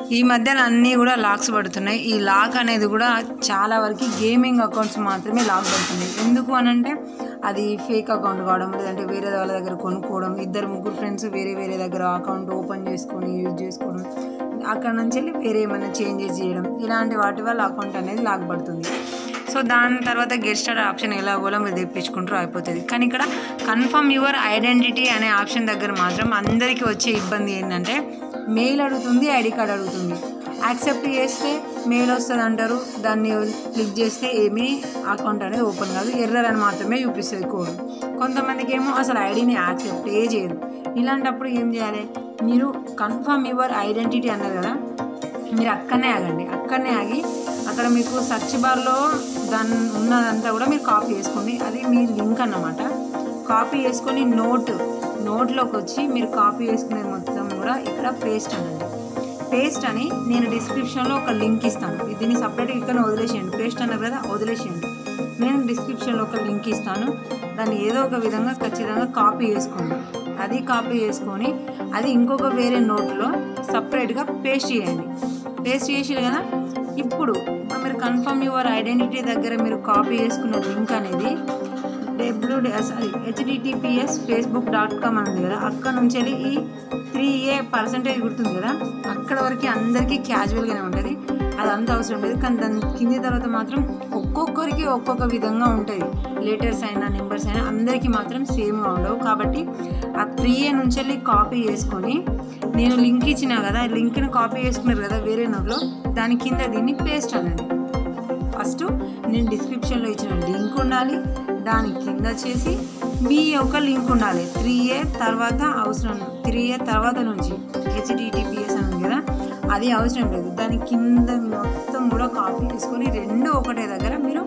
ఈ మధ్యన అన్నీ కూడా లాక్స్ పడుతున్నాయి. ఈ లాక్ అనేది కూడా చాలా వరకు గేమింగ్ అకౌంట్స్ మాత్రమే లాక్ పడుతున్నాయి. ఎందుకు అనంటే అది ఫేక్ అకౌంట్ కావడం, లేదంటే వేరే వాళ్ళ దగ్గర కొనుక్కోవడం, 2-3 ఫ్రెండ్స్ వేరే వేరే దగ్గర అకౌంట్ ఓపెన్ చేసుకొని యూజ్ చేసుకోవడం, అక్కడ నుంచి వెళ్ళి వేరే ఏమైనా చేంజెస్ చేయడం, ఇలాంటి వాటి వల్ల అకౌంట్ అనేది లాక్ పడుతుంది. సో దాని తర్వాత గెట్ స్టార్ట్ ఆప్షన్ ఎలాగోలా మీరు తెప్పించుకుంటారో అయిపోతుంది. కానీ ఇక్కడ కన్ఫర్మ్ యువర్ ఐడెంటిటీ అనే ఆప్షన్ దగ్గర మాత్రం అందరికీ వచ్చే ఇబ్బంది ఏంటంటే మెయిల్ అడుగుతుంది, ఐడి కార్డ్ అడుగుతుంది. యాక్సెప్ట్ చేస్తే మెయిల్ వస్తుంది అంటారు, దాన్ని క్లిక్ చేస్తే ఏమీ అకౌంట్ అనేది ఓపెన్ కాదు, ఎర్రర్ అని మాత్రమే చూపిస్తుంది కోడ్. కొంతమందికి ఏమో అసలు ఐడిని యాక్సెప్ట్ చేయదు. ఇలాంటప్పుడు ఏం చేయాలి, మీరు కన్ఫర్మ్ యువర్ ఐడెంటిటీ అన్నారు కదా, మీరు అక్కడనే ఆగండి. అక్కడనే ఆగి అక్కడ మీకు సర్చ్ బార్లో దాన్ని ఉన్నదంతా కూడా మీరు కాపీ చేసుకోండి. అది మీ లింక్ అన్నమాట. కాపీ చేసుకొని నోట్లోకి వచ్చి మీరు కాపీ చేసుకునేది మొత్తం కూడా ఇక్కడ పేస్ట్ అనండి. పేస్ట్ అని నేను డిస్క్రిప్షన్లో ఒక లింక్ ఇస్తాను. దీన్ని సపరేట్గా ఇక్కడ వదిలేసేయండి. పేస్ట్ అన్నారు కదా, వదిలేసేయండి. నేను డిస్క్రిప్షన్లో ఒక లింక్ ఇస్తాను. దాన్ని ఏదో ఒక విధంగా ఖచ్చితంగా కాపీ చేసుకోండి. అది కాపీ చేసుకొని అది ఇంకొక వేరే నోట్లో సపరేట్గా పేస్ట్ చేయండి. పేస్ట్ చేసారు కదా, ఇప్పుడు మీరు కన్ఫర్మ్ యువర్ ఐడెంటిటీ దగ్గర మీరు కాపీ చేసుకున్న లింక్ అనేది https facebook.com అని ఉంది కదా, అక్కడ నుంచి వెళ్ళి ఈ 3A% గుర్తుంది కదా, అక్కడ వరకు అందరికీ క్యాజువల్గానే ఉంటుంది. అదంతా అవసరం లేదు. కానీ దాని కింది తర్వాత మాత్రం ఒక్కొక్కరికి ఒక్కొక్క విధంగా ఉంటుంది. లెటర్స్ అయినా నెంబర్స్ అయినా అందరికీ మాత్రం సేమ్గా ఉండవు. కాబట్టి ఆ 3A నుంచి వెళ్ళి కాపీ చేసుకొని నేను లింక్ ఇచ్చినా కదా, లింక్ని కాపీ చేసుకున్నారు కదా వేరే నోట్లో, దాని కింద దీన్ని పేస్ట్ అనండి. ఫస్ట్ నేను డిస్క్రిప్షన్లో ఇచ్చిన లింక్ ఉండాలి, దాని కింద వచ్చేసి మీ యొక్క లింక్ ఉండాలి. 3A తర్వాత అవసరం, 3A తర్వాత నుంచి https అని ఉంది కదా, అది అవసరం లేదు. దాని కింద మొత్తం కూడా కాపీ చేసుకొని రెండు ఒకటే దగ్గర మీరు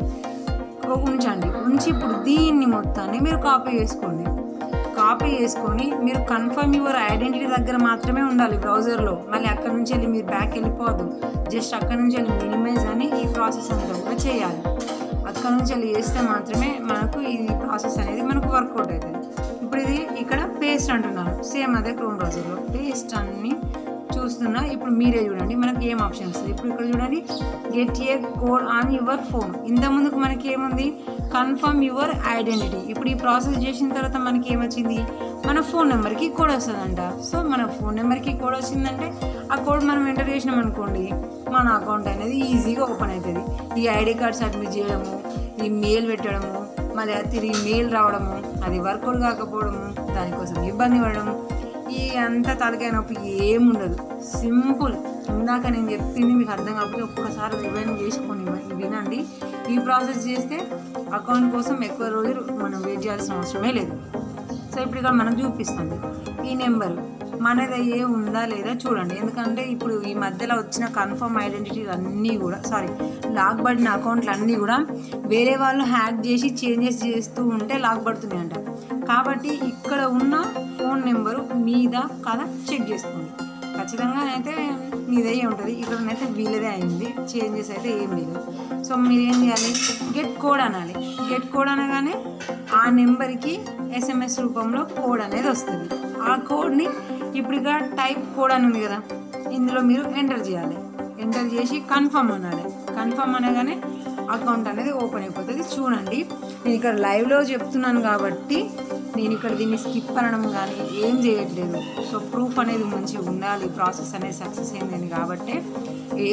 ఉంచి ఇప్పుడు దీన్ని మొత్తాన్ని మీరు కాపీ చేసుకోండి. కాపీ చేసుకొని మీరు కన్ఫర్మ్ యువర్ ఐడెంటిటీ దగ్గర మాత్రమే ఉండాలి బ్రౌజర్లో. మళ్ళీ అక్కడ నుంచి వెళ్ళి మీరు బ్యాక్ వెళ్ళిపోవద్దు. జస్ట్ అక్కడ నుంచి వెళ్ళి మినిమైజ్ అని ఈ ప్రాసెస్ అంతా కూడా చేయాలి. అక్కడ నుంచి వెళ్ళి చేస్తే మాత్రమే మనకు ఈ ప్రాసెస్ అనేది మనకు వర్కౌట్ అవుతుంది. ఇప్పుడు ఇది ఇక్కడ పేస్ట్ అంటున్నాను, సేమ్ అదే క్రోమ్ బ్రౌజర్లో పేస్ట్ అన్ని చూస్తున్నా. ఇప్పుడు మీరే చూడండి మనకి ఏం ఆప్షన్ వస్తుంది. ఇప్పుడు ఇక్కడ చూడండి, get a code on your phone. ఇంతకుముందుకు మనకి ఏముంది, కన్ఫర్మ్ యువర్ ఐడెంటిటీ. ఇప్పుడు ఈ ప్రాసెస్ చేసిన తర్వాత మనకి ఏమొచ్చింది, మన ఫోన్ నెంబర్కి కోడ్ వస్తుందంట. సో మన ఫోన్ నెంబర్కి కోడ్ వచ్చిందంటే ఆ కోడ్ మనం ఎంటర్ చేసినాం అనుకోండి, మన అకౌంట్ అనేది ఈజీగా ఓపెన్ అవుతుంది. ఈ ఐడి కార్డ్ సబ్మిట్ చేయడము, ఈ మెయిల్ పెట్టడము, మళ్ళీ తిరిగి మెయిల్ రావడము, అది వర్కౌట్ కాకపోవడము, దానికోసం ఇబ్బంది పడడము, ఈ అంత తలకాయ నొప్పి ఏముండదు. సింపుల్. ఇందాక నేను చెప్పింది మీకు అర్థం కాకపోతే ఒక్కసారి రివైండ్ చేసుకొని వినండి. ఈ ప్రాసెస్ చేస్తే అకౌంట్ కోసం ఎక్కువ రోజులు మనం వెయిట్ చేయాల్సిన అవసరమే లేదు. సో ఇప్పుడు ఇక్కడ మనం చూపిస్తుంది ఈ నెంబర్ మనది అయ్యే ఉందా లేదా చూడండి. ఎందుకంటే ఇప్పుడు ఈ మధ్యలో వచ్చిన కన్ఫర్మ్ ఐడెంటిటీలు అన్నీ కూడా లాక్ పడిన అకౌంట్లు అన్నీ కూడా వేరే వాళ్ళు హ్యాక్ చేసి చేంజెస్ చేస్తూ ఉంటే లాక్ పడుతున్నాయి అంట. కాబట్టి ఇక్కడ ఉన్న ఫోన్ నెంబరు మీదా కాదా చెక్ చేసుకోండి. ఖచ్చితంగా అయితే మీదే ఉంటుంది. ఇక్కడనైతే వీళ్ళదే అయింది, చేంజెస్ అయితే ఏం లేదు. సో మీరు ఏం చేయాలి, గెట్ కోడ్ అనాలి. గెట్ కోడ్ అనగానే ఆ నెంబర్కి SMS రూపంలో కోడ్ అనేది వస్తుంది. ఆ కోడ్ని ఇప్పుడు ఇక టైప్ కోడ్ అని ఉంది కదా, ఇందులో మీరు ఎంటర్ చేయాలి. ఎంటర్ చేసి కన్ఫర్మ్ అనాలి. కన్ఫర్మ్ అనగానే అకౌంట్ అనేది ఓపెన్ అయిపోతుంది. చూడండి నేను ఇక్కడ లైవ్లో చెప్తున్నాను కాబట్టి నేను ఇక్కడ దీన్ని స్కిప్ అనడం కానీ ఏం చేయట్లేదు. సో ప్రూఫ్ అనేది మంచిగా ఉండాలి, ప్రాసెస్ అనేది సక్సెస్ అయిందని కాబట్టి ఏం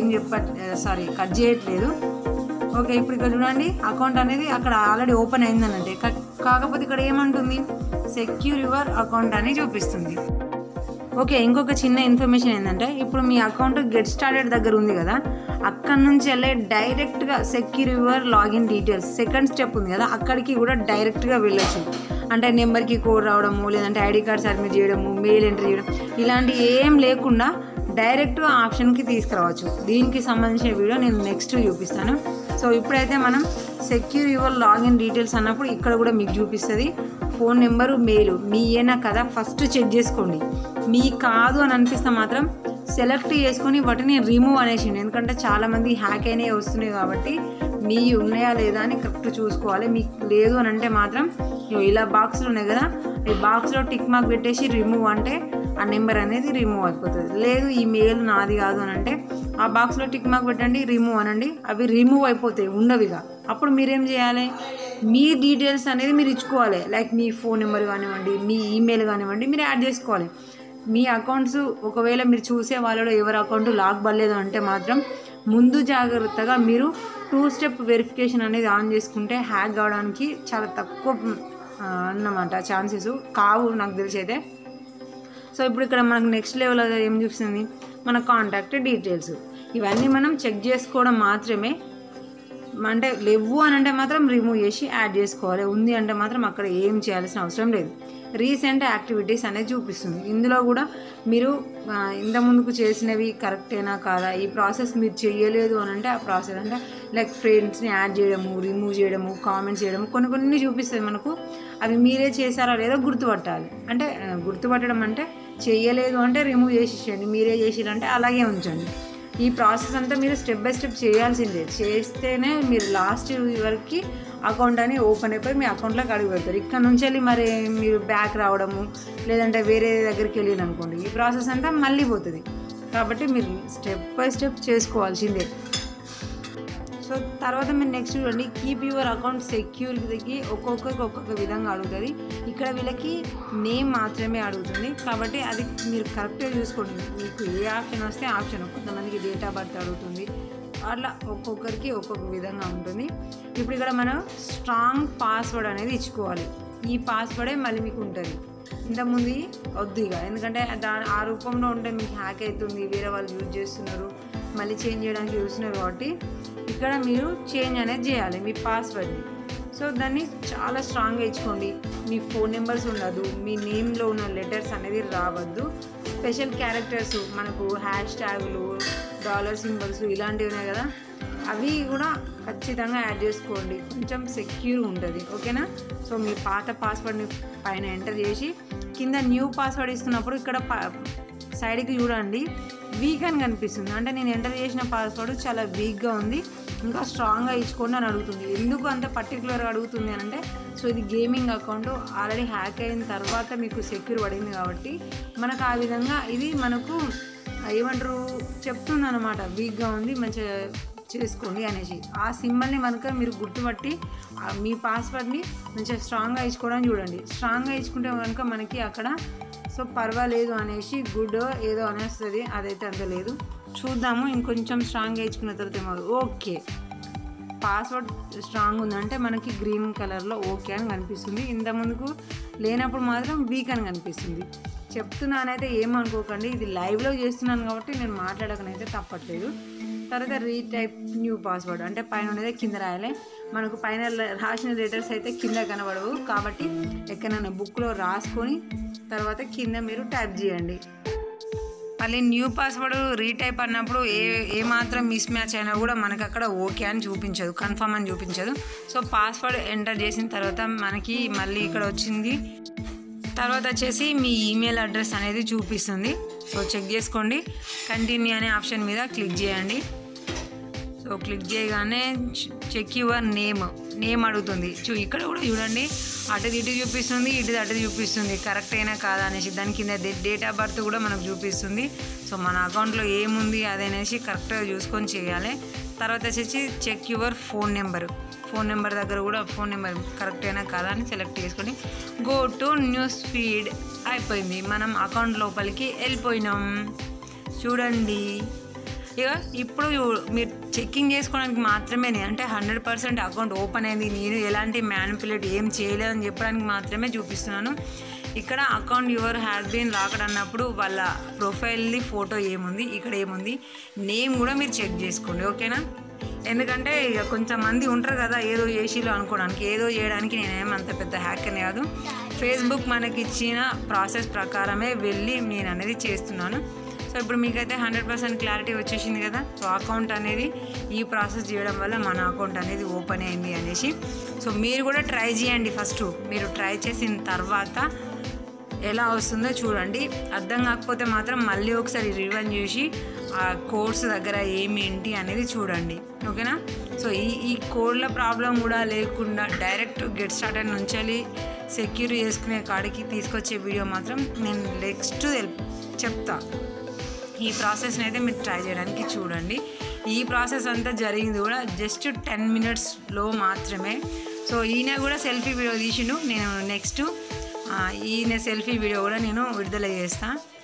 కట్ చేయట్లేదు. ఓకే, ఇప్పుడు ఇక్కడ చూడండి అకౌంట్ అనేది అక్కడ ఆల్రెడీ ఓపెన్ అయిందనంటే, కాకపోతే ఇక్కడ ఏమంటుంది, సెక్యూర్ యువర్ అకౌంట్ అని చూపిస్తుంది. ఓకే, ఇంకొక చిన్న ఇన్ఫర్మేషన్ ఏంటంటే, ఇప్పుడు మీ అకౌంట్ గెట్ స్టార్టెడ్ దగ్గర ఉంది కదా, అక్కడ నుంచి వెళ్ళే డైరెక్ట్గా secure your login details second step ఉంది కదా, అక్కడికి కూడా డైరెక్ట్గా వెళ్ళొచ్చు. అంటే నెంబర్కి కోడ్ రావడము, లేదంటే ఐడి కార్డ్ సబ్మిట్ చేయడము, మెయిల్ ఎంటర్ చేయడం, ఇలాంటి ఏం లేకుండా డైరెక్ట్గా ఆప్షన్కి తీసుకురావచ్చు. దీనికి సంబంధించిన వీడియో నేను నెక్స్ట్ చూపిస్తాను. సో ఇప్పుడైతే మనం సెక్యూర్ యువర్ లాగిన్ డీటెయిల్స్ అన్నప్పుడు ఇక్కడ కూడా మీకు చూపిస్తుంది. ఫోన్ నెంబరు, మెయిల్ మీయేనా కదా ఫస్ట్ చెక్ చేసుకోండి. మీ కాదు అని అనిపిస్తే మాత్రం సెలెక్ట్ చేసుకొని వాటిని రిమూవ్ అనేసిండి. ఎందుకంటే చాలామంది హ్యాక్ అయినవి వస్తున్నాయి కాబట్టి మీ ఉన్నాయా లేదా అని కరెక్ట్ చూసుకోవాలి. మీకు లేదు అని అంటే మాత్రం ఇలా బాక్స్లు ఉన్నాయి కదా, ఈ బాక్స్లో టిక్ మార్క్ పెట్టేసి రిమూవ్ అంటే ఆ నెంబర్ అనేది రిమూవ్ అయిపోతుంది. లేదు ఈ మెయిల్ నాది కాదు అని అంటే ఆ బాక్స్లో టిక్ మార్క్ పెట్టండి, రిమూవ్ అనండి, అవి రిమూవ్ అయిపోతాయి, ఉండవిగా. అప్పుడు మీరేం చేయాలి, మీ డీటెయిల్స్ అనేది మీరు ఇచ్చుకోవాలి. లైక్ మీ ఫోన్ నెంబర్ కానివ్వండి, మీ ఈమెయిల్ కానివ్వండి, మీరు యాడ్ చేసుకోవాలి. మీ అకౌంట్స్ ఒకవేళ మీరు చూసే వాళ్ళలో ఎవరి అకౌంట్ లాక్ పడలేదు అంటే మాత్రం ముందు జాగ్రత్తగా మీరు 2 స్టెప్ వెరిఫికేషన్ అనేది ఆన్ చేసుకుంటే హ్యాక్ కావడానికి చాలా తక్కువ అన్నమాట ఛాన్సెస్ కావు నాకు తెలిసి అయితే. సో ఇప్పుడు ఇక్కడ మనకు నెక్స్ట్ లెవెల్ అది ఏం చూపిస్తుంది, మన కాంటాక్ట్ డీటెయిల్స్. ఇవన్నీ మనం చెక్ చేసుకోవడం మాత్రమే. అంటే లేవు అని అంటే మాత్రం రిమూవ్ చేసి యాడ్ చేసుకోవాలి, ఉంది అంటే మాత్రం అక్కడ ఏం చేయాల్సిన అవసరం లేదు. రీసెంట్ యాక్టివిటీస్ అనేది చూపిస్తుంది. ఇందులో కూడా మీరు ఇంత ముందుకు చేసినవి కరెక్టేనా కాదా, ఈ ప్రాసెస్ మీరు చేయలేదు అని అంటే ఆ ప్రాసెస్ అంటే లైక్ ఫ్రెండ్స్ని యాడ్ చేయడము, రిమూవ్ చేయడము, కామెంట్స్ చేయడము, కొన్ని చూపిస్తుంది మనకు. అవి మీరే చేశారా లేదో గుర్తుపట్టాలి. అంటే గుర్తుపట్టడం అంటే చేయలేదు అంటే రిమూవ్ చేసేయండి, మీరే చేసిరంటే అలాగే ఉంచండి. ఈ ప్రాసెస్ అంతా మీరు స్టెప్ బై స్టెప్ చేయాల్సిందే. చేస్తేనే మీరు లాస్ట్ వరకు అకౌంట్ అని ఓపెన్ అయిపోయి మీ అకౌంట్లోకి అడుగు పెడతారు. ఇక్కడ నుంచి వెళ్ళి మరి మీరు బ్యాక్ రావడము లేదంటే వేరే దగ్గరికి వెళ్ళింది అనుకోండి, ఈ ప్రాసెస్ అంతా మళ్ళీ పోతుంది. కాబట్టి మీరు స్టెప్ బై స్టెప్ చేసుకోవాల్సిందే. సో తర్వాత మీరు నెక్స్ట్ చూడండి, కీప్ యువర్ అకౌంట్ సెక్యూరిటీకి ఒక్కొక్కరికి ఒక్కొక్క విధంగా అడుగుతుంది. ఇక్కడ వీళ్ళకి నేమ్ మాత్రమే అడుగుతుంది కాబట్టి అది మీరు కరెక్ట్గా చూసుకోండి. మీకు ఏ ఆప్షన్ వస్తే ఆప్షన్, కొంతమందికి డేట్ ఆఫ్ బర్త్ అడుగుతుంది, అట్లా ఒక్కొక్కరికి ఒక్కొక్క విధంగా ఉంటుంది. ఇప్పుడు ఇక్కడ మనం స్ట్రాంగ్ పాస్వర్డ్ అనేది ఇచ్చుకోవాలి. ఈ పాస్వర్డే మళ్ళీ మీకు ఉంటుంది, ఇంతకుముందు వద్దు ఇక, ఎందుకంటే ఆ రూపంలో ఉంటే మీకు హ్యాక్ అవుతుంది, వేరే వాళ్ళు యూజ్ చేస్తున్నారు, మళ్ళీ చేంజ్ చేయడానికి చూస్తున్నారు. కాబట్టి ఇక్కడ మీరు చేంజ్ అనేది చేయాలి మీ పాస్వర్డ్ని. సో దాన్ని చాలా స్ట్రాంగ్గా ఇచ్చుకోండి. మీ ఫోన్ నెంబర్స్ ఉండదు, మీ నేమ్లో ఉన్న లెటర్స్ అనేది రావద్దు. స్పెషల్ క్యారెక్టర్స్ మనకు హ్యాష్ ట్యాగులు, డాలర్ సింబల్స్ ఇలాంటివి ఉన్నాయి కదా, అవి కూడా ఖచ్చితంగా యాడ్ చేసుకోండి, కొంచెం సెక్యూర్ ఉంటుంది. ఓకేనా. సో మీ పాత పాస్వర్డ్ని పైన ఎంటర్ చేసి కింద న్యూ పాస్వర్డ్ ఇస్తున్నప్పుడు ఇక్కడ సైడ్కి చూడండి, వీక్ అని కనిపిస్తుంది. అంటే నేను ఎంటర్ చేసిన పాస్వర్డ్ చాలా వీక్గా ఉంది, ఇంకా స్ట్రాంగ్గా ఇచ్చుకోండి అని అడుగుతుంది. ఎందుకు అంత పర్టికులర్గా అడుగుతుంది అని అంటే, సో ఇది గేమింగ్ అకౌంట్ ఆల్రెడీ హ్యాక్ అయిన తర్వాత మీకు సెక్యూర్ పడింది కాబట్టి మనకు ఆ విధంగా ఇది మనకు ఏమంటారు చెప్తుంది అనమాట, వీక్గా ఉంది మంచిగా చేసుకోండి అనేసి. ఆ సింబల్ని కనుక మీరు గుర్తుపట్టి మీ పాస్వర్డ్ని మంచిగా స్ట్రాంగ్గా ఇచ్చుకోవడానికి చూడండి. స్ట్రాంగ్గా ఇచ్చుకుంటే కనుక మనకి అక్కడ సో పర్వాలేదు అనేసి గుడ్ ఏదో అనేస్తుంది, అదైతే అంత లేదు. చూద్దాము ఇంకొంచెం స్ట్రాంగ్గా ఇచ్చుకున్న తర్వాత ఏమో. ఓకే, పాస్వర్డ్ స్ట్రాంగ్ ఉందంటే మనకి గ్రీన్ కలర్లో ఓకే అని కనిపిస్తుంది. ఇంత ముందుకు లేనప్పుడు మాత్రం వీక్ అని కనిపిస్తుంది. చెప్తున్నానైతే ఏమనుకోకండి, ఇది లైవ్లో చేస్తున్నాను కాబట్టి నేను మాట్లాడకనైతే తప్పట్లేదు. తర్వాత రీటైప్ న్యూ పాస్వర్డ్ అంటే పైన ఉన్నదే కింద రాయాలి. మనకు పైన రాసిన లెటర్స్ అయితే కింద కనబడవు కాబట్టి ఎక్కడైనా బుక్లో రాసుకొని తర్వాత కింద మీరు టైప్ చేయండి. మళ్ళీ న్యూ పాస్వర్డ్ రీటైప్ అన్నప్పుడు ఏ మాత్రం మిస్ మ్యాచ్ అయినా కూడా మనకు అక్కడ ఓకే అని చూపించదు, కన్ఫర్మ్ అని చూపించదు. సో పాస్వర్డ్ ఎంటర్ చేసిన తర్వాత మనకి మళ్ళీ ఇక్కడ వచ్చింది, తర్వాత వచ్చేసి మీ ఈమెయిల్ అడ్రస్ అనేది చూపిస్తుంది. సో చెక్ చేసుకోండి. కంటిన్యూ అనే ఆప్షన్ మీద క్లిక్ చేయండి. సో క్లిక్ చేయగానే చెక్ యువర్ నేమ్ అడుగుతుంది. ఇక్కడ కూడా చూడండి, అటు ఇటు చూపిస్తుంది, ఇటు అటు చూపిస్తుంది, కరెక్ట్ అయినా కాదా అనేసి. దాని కింద డేట్ ఆఫ్ బర్త్ కూడా మనకు చూపిస్తుంది. సో మన అకౌంట్లో ఏముంది అదనేసి కరెక్ట్గా చూసుకొని చేయాలి. తర్వాత వచ్చేసి చెక్ యువర్ ఫోన్ నెంబర్ దగ్గర కూడా ఫోన్ నెంబర్ కరెక్ట్ అయినా కాదా అని సెలెక్ట్ చేసుకొని గో టు న్యూస్ ఫీడ్ అయిపోయింది. మనం అకౌంట్ లోపలికి వెళ్ళిపోయినాం. చూడండి ఇక ఇప్పుడు మీరు చెక్కింగ్ చేసుకోవడానికి మాత్రమే, అంటే 100% అకౌంట్ ఓపెన్ అయింది, నేను ఎలాంటి మ్యానిపులేట్ ఏం చేయలేదని చెప్పడానికి మాత్రమే చూపిస్తున్నాను. ఇక్కడ account your has been locked అన్నప్పుడు వాళ్ళ ప్రొఫైల్ది ఫోటో ఏముంది, ఇక్కడ ఏముంది, నేమ్ కూడా మీరు చెక్ చేసుకోండి. ఓకేనా. ఎందుకంటే ఇక కొంతమంది ఉంటారు కదా ఏదో చేసిలో అనుకోవడానికి, ఏదో చేయడానికి నేనేమంత పెద్ద హ్యాకర్ని కాదు. ఫేస్బుక్ మనకి ఇచ్చిన ప్రాసెస్ ప్రకారమే వెళ్ళి నేను అనేది చేస్తున్నాను. సో ఇప్పుడు మీకైతే 100% క్లారిటీ వచ్చేసింది కదా. సో అకౌంట్ అనేది ఈ ప్రాసెస్ చేయడం వల్ల మన అకౌంట్ అనేది ఓపెన్ అయింది అనేసి. సో మీరు కూడా ట్రై చేయండి. ఫస్ట్ మీరు ట్రై చేసిన తర్వాత ఎలా వస్తుందో చూడండి. అర్థం కాకపోతే మాత్రం మళ్ళీ ఒకసారి రివైండ్ చేసి ఆ కోడ్స్ దగ్గర ఏంటి అనేది చూడండి. ఓకేనా. సో ఈ కోడ్ల ప్రాబ్లం కూడా లేకుండా డైరెక్ట్ గెట్ స్టార్టెడ్ నుంచి సెక్యూర్ చేసుకునే కాడికి తీసుకొచ్చే వీడియో మాత్రం నేను నెక్స్ట్ చెప్తా. ఈ ప్రాసెస్ని అయితే మీరు ట్రై చేయడానికి చూడండి. ఈ ప్రాసెస్ అంతా జరిగింది కూడా జస్ట్ 10 minutesలో మాత్రమే. సో ఈయన కూడా సెల్ఫీ వీడియో తీసిండు. నేను నెక్స్ట్ ఈయన సెల్ఫీ వీడియో కూడా నేను విడుదల చేస్తాను.